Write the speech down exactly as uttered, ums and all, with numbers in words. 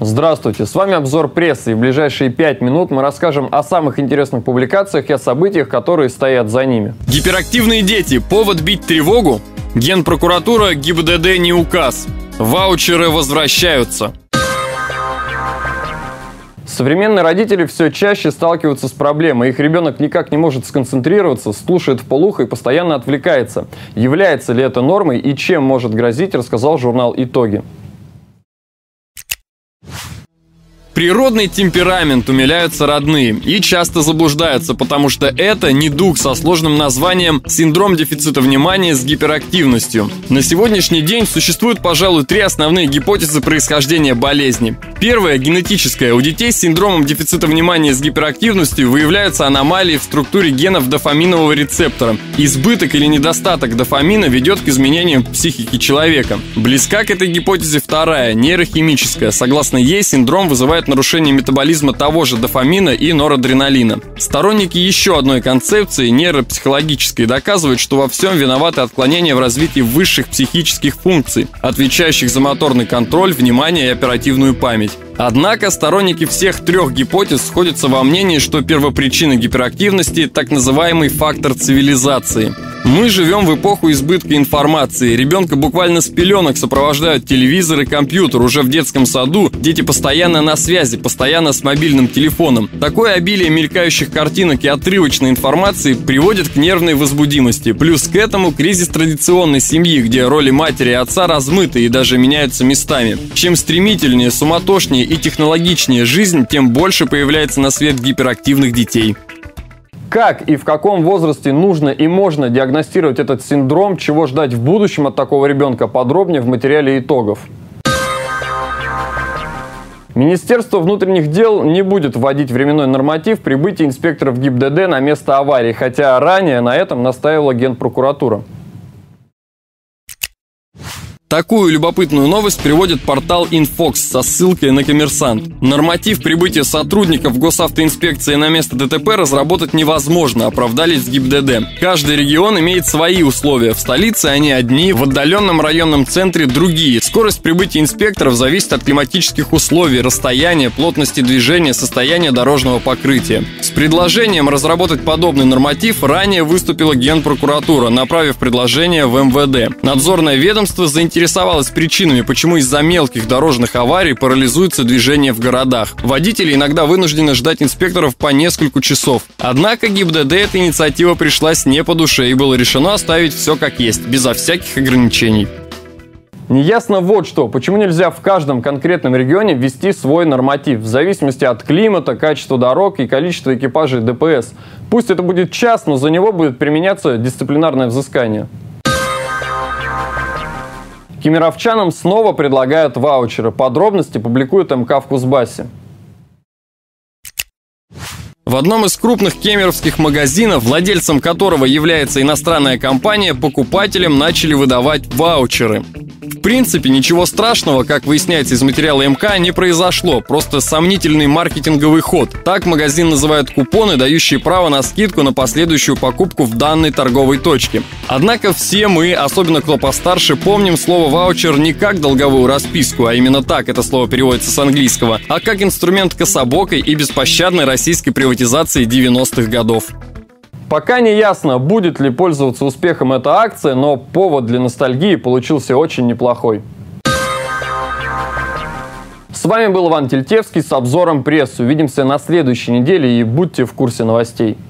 Здравствуйте, с вами обзор прессы, и в ближайшие пять минут мы расскажем о самых интересных публикациях и о событиях, которые стоят за ними. Гиперактивные дети. Повод бить тревогу? Генпрокуратура, ГИБДД не указ. Ваучеры возвращаются. Современные родители все чаще сталкиваются с проблемой. Их ребенок никак не может сконцентрироваться, слушает вполуха и постоянно отвлекается. Является ли это нормой и чем может грозить, рассказал журнал «Итоги». Природный темперамент, умиляются родные и часто заблуждаются, потому что это недуг со сложным названием синдром дефицита внимания с гиперактивностью. На сегодняшний день существует, пожалуй, три основные гипотезы происхождения болезни. Первая – генетическая. У детей с синдромом дефицита внимания с гиперактивностью выявляются аномалии в структуре генов дофаминового рецептора. Избыток или недостаток дофамина ведет к изменениям психики человека. Близка к этой гипотезе вторая – нейрохимическая. Согласно ей, синдром вызывает нарушение метаболизма того же дофамина и норадреналина. Сторонники еще одной концепции, нейропсихологической, доказывают, что во всем виноваты отклонения в развитии высших психических функций, отвечающих за моторный контроль, внимание и оперативную память. Однако сторонники всех трех гипотез сходятся во мнении, что первопричина гиперактивности – так называемый фактор цивилизации. Мы живем в эпоху избытка информации. Ребенка буквально с пеленок сопровождают телевизор и компьютер. Уже в детском саду дети постоянно на связи, постоянно с мобильным телефоном. Такое обилие мелькающих картинок и отрывочной информации приводит к нервной возбудимости. Плюс к этому кризис традиционной семьи, где роли матери и отца размыты и даже меняются местами. Чем стремительнее, суматошнее и технологичнее жизнь, тем больше появляется на свет гиперактивных детей. Как и в каком возрасте нужно и можно диагностировать этот синдром, чего ждать в будущем от такого ребенка, подробнее в материале итогов. Министерство внутренних дел не будет вводить временной норматив прибытия инспекторов ГИБДД на место аварии, хотя ранее на этом настаивала Генпрокуратура. Такую любопытную новость приводит портал Инфокс со ссылкой на Коммерсант. Норматив прибытия сотрудников госавтоинспекции на место ДТП разработать невозможно, оправдались в ГИБДД. Каждый регион имеет свои условия. В столице они одни, в отдаленном районном центре другие. Скорость прибытия инспекторов зависит от климатических условий, расстояния, плотности движения, состояния дорожного покрытия. С предложением разработать подобный норматив ранее выступила Генпрокуратура, направив предложение в эм вэ дэ. Надзорное ведомство заинтересовалось интересовалась причинами, почему из-за мелких дорожных аварий парализуется движение в городах. Водители иногда вынуждены ждать инспекторов по несколько часов. Однако ГИБДД эта инициатива пришлась не по душе, и было решено оставить все как есть, безо всяких ограничений. Неясно вот что, почему нельзя в каждом конкретном регионе ввести свой норматив, в зависимости от климата, качества дорог и количества экипажей дэ пэ эс. Пусть это будет час, но за него будет применяться дисциплинарное взыскание. Кемеровчанам снова предлагают ваучеры. Подробности публикует эм ка в Кузбассе. В одном из крупных кемеровских магазинов, владельцем которого является иностранная компания, покупателям начали выдавать ваучеры. В принципе, ничего страшного, как выясняется из материала эм ка, не произошло. Просто сомнительный маркетинговый ход. Так магазин называет купоны, дающие право на скидку на последующую покупку в данной торговой точке. Однако все мы, особенно кто постарше, помним слово «ваучер» не как долговую расписку, а именно так это слово переводится с английского, а как инструмент кособокой и беспощадной российской приватизации девяностых годов. Пока не ясно, будет ли пользоваться успехом эта акция, но повод для ностальгии получился очень неплохой. С вами был Иван Тельтевский с обзором прессы. Увидимся на следующей неделе и будьте в курсе новостей.